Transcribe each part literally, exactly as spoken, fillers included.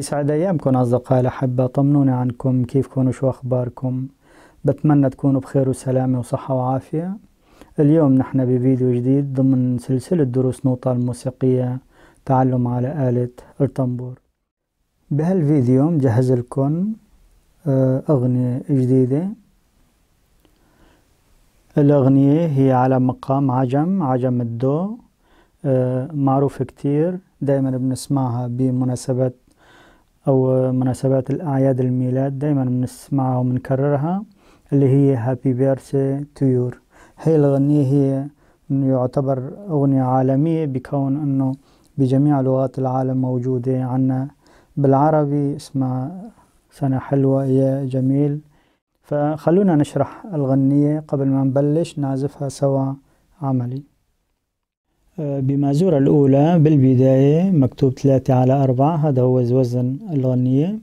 يسعد أيامكم أصدقائي الأحبة، طمنوني عنكم، كيفكم وشو أخباركم؟ بتمنى تكونوا بخير وسلامة وصحة وعافية. اليوم نحن بفيديو جديد ضمن سلسلة دروس نوطة الموسيقية تعلم على آلة الطنبور. بهالفيديو مجهز لكم أغنية جديدة. الأغنية هي على مقام عجم عجم الدو، معروفة كتير، دايما بنسمعها بمناسبات أو مناسبات الأعياد الميلاد، دايما بنسمعها وبنكررها، اللي هي Happy Birthday to you. هي الأغنية هي يعتبر أغنية عالمية بكون أنه بجميع لغات العالم موجودة. عنا بالعربي اسمها سنة حلوة يا جميل. فخلونا نشرح الغنية قبل ما نبلش نعزفها سوا عملي. بمازورة الأولى بالبداية مكتوب ثلاثة على أربعة، هذا هو وزن الغنية.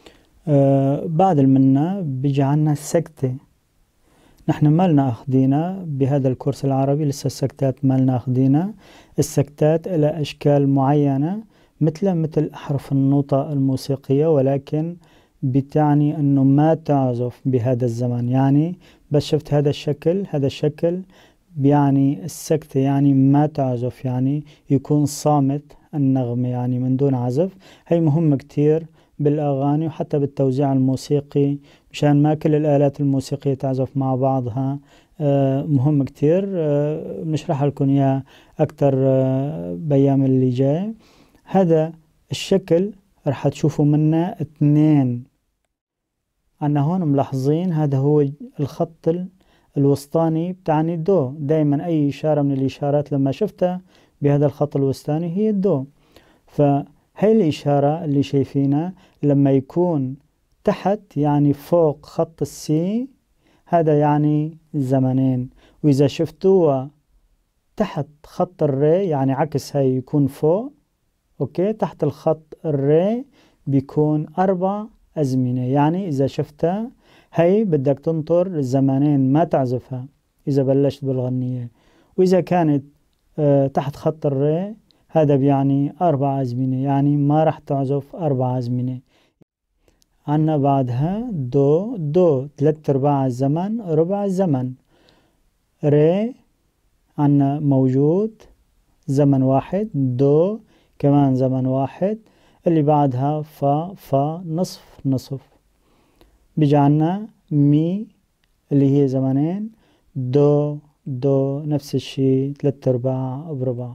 آه بعد المنة بيجي عنا السكتة. نحن مالنا أخدينا بهذا الكورس العربي، لسه السكتات مالنا أخدينا. السكتات إلى أشكال معينة مثل مثل أحرف النوطة الموسيقية، ولكن بتعني أنه ما تعزف بهذا الزمن. يعني بس شفت هذا الشكل، هذا الشكل بيعني السكتة، يعني ما تعزف، يعني يكون صامت النغمة، يعني من دون عزف. هي مهم كتير بالأغاني وحتى بالتوزيع الموسيقي، مشان ما كل الآلات الموسيقية تعزف مع بعضها. آه مهم كتير. آه بنشرح لكم إياه أكتر آه بأيام اللي جاي. هذا الشكل رح تشوفوا منه اثنين. عنا هون ملاحظين هذا هو الخط الوسطاني بتاعني الدو. دايما أي إشارة من الإشارات لما شفتها بهذا الخط الوسطاني هي الدو. فهي الإشارة اللي شايفينها لما يكون تحت يعني فوق خط السي، هذا يعني زمنين. وإذا شفتوها تحت خط الري يعني عكس، هاي يكون فوق، أوكي، تحت الخط الري بيكون أربع أزمنة. يعني إذا شفتها هاي بدك تنطر الزمانين ما تعزفها إذا بلشت بالغنية. وإذا كانت آه تحت خط الري هذا بيعني أربع أزمنة، يعني ما رح تعزف أربع أزمنة. عنا بعدها دو دو ثلاث أرباع الزمن ربع الزمن. ري عنا موجود زمن واحد، دو كمان زمن واحد. اللي بعدها فا فا نصف نصف. بيجي عنا مي اللي هي زمنين، دو دو نفس الشي ثلاث أرباع بربع.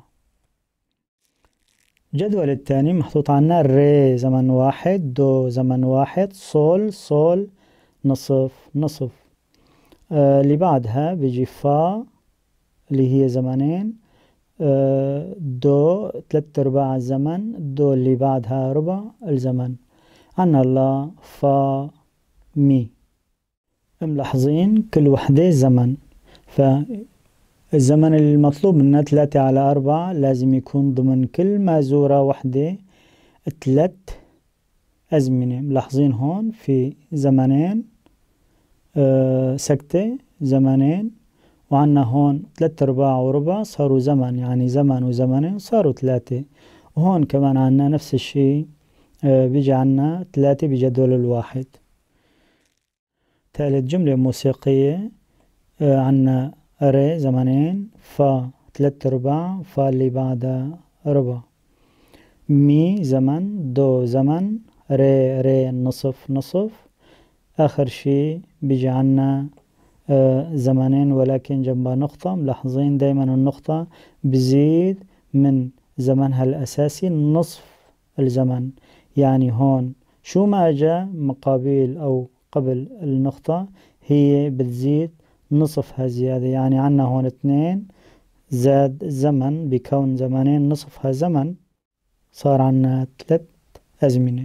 الجدول الثاني محطوط عنا ري زمن واحد، دو زمن واحد، صول صول نصف نصف. آه اللي بعدها بيجي فا اللي هي زمنين، آه دو ثلاث أرباع الزمن، دو اللي بعدها ربع الزمن. عنا لا فا مي. ملاحظين كل وحدة زمن، فالزمن المطلوب منا ثلاثة على أربعة لازم يكون ضمن كل مازورة وحدة ثلاث أزمنة. ملاحظين هون في زمنين آه سكتة، زمنين، وعنا هون ثلاث أرباع وربع صاروا زمن، يعني زمن وزمنين صاروا ثلاثة. وهون كمان عنا نفس الشيء، آه بيجي عنا ثلاثة بجدول الواحد. ثالث جملة موسيقية، آه عنا ري زمنين، فا ثلاث أرباع، فا اللي بعدها ربع، مي زمن، دو زمن، ري ري نصف نصف. آخر شي بيجي عنا آه زمنين ولكن جنبها نقطة. ملاحظين دايما النقطة بزيد من زمنها الأساسي نصف الزمن. يعني هون شو ما جاء مقابل أو قبل النقطة هي بتزيد نصفها زيادة. يعني عنا هون اثنين زاد زمن بكون زمنين نصفها زمن، صار عنا ثلاث أزمنة.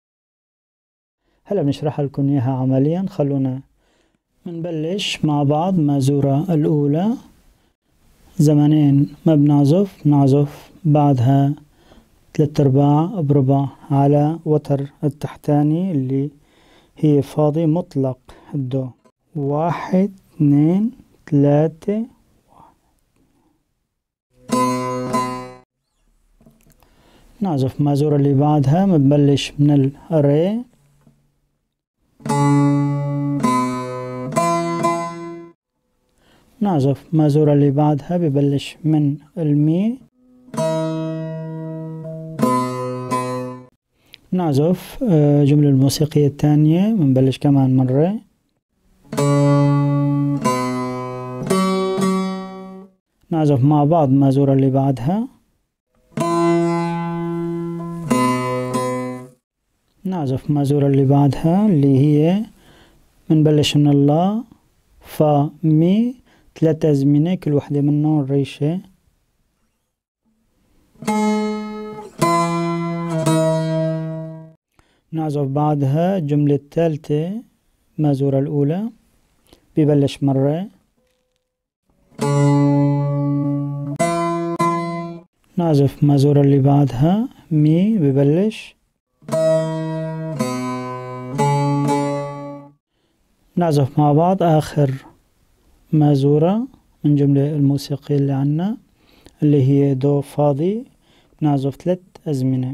هلا بنشرح لكم إياها عمليا. خلونا نبلش مع بعض. مازورة الأولى زمنين ما بنعزف، نعزف بعدها ثلاث أرباع بربع على وتر التحتاني اللي هي فاضي مطلق الدو. واحد اثنين ثلاثة. نعزف مازورة اللي بعدها بنبلش من الري، نعزف مازورة اللي بعدها ببلش من المي، نعزف جملة الموسيقية الثانية بنبلش كمان من ري، نعزف مع بعض مازورة اللي بعدها، نعزف مازورة اللي بعدها اللي هي بنبلش من اللا فا مي، ثلاث أزمنة كل وحدة منهم ريشة، نعزف بعدها الجملة الثالثة مازورة الأولى ببلش من ري، نعزف مازورة اللي بعدها مي ببلش، نعزف مع بعض آخر مازورة من جملة الموسيقية اللي عنا اللي هي دو فاضي، نعزف ثلاث أزمنة.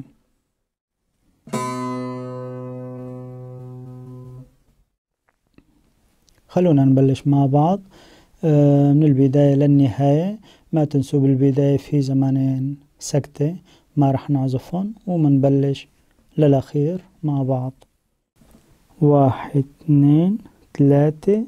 خلونا نبلش مع بعض من البداية للنهاية. ما تنسوا بالبداية في زمانين سكتة ما رح نعزفهم، ومنبلش للأخير مع بعض. واحد اثنين ثلاثة.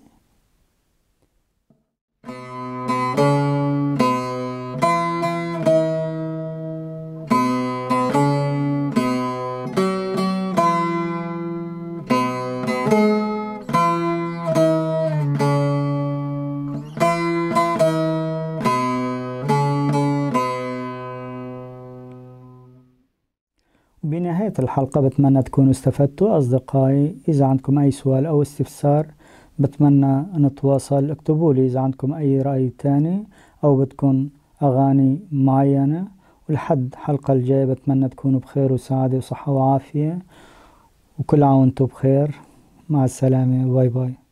بنهاية الحلقة بتمنى تكونوا استفدتوا أصدقائي. إذا عندكم أي سؤال أو استفسار بتمنى نتواصل، اكتبوا لي إذا عندكم أي رأي تاني أو بدكم أغاني معينة. ولحد الحلقة الجاية بتمنى تكونوا بخير وسعادة وصحة وعافية، وكل عام وانتم بخير. مع السلامة، باي باي.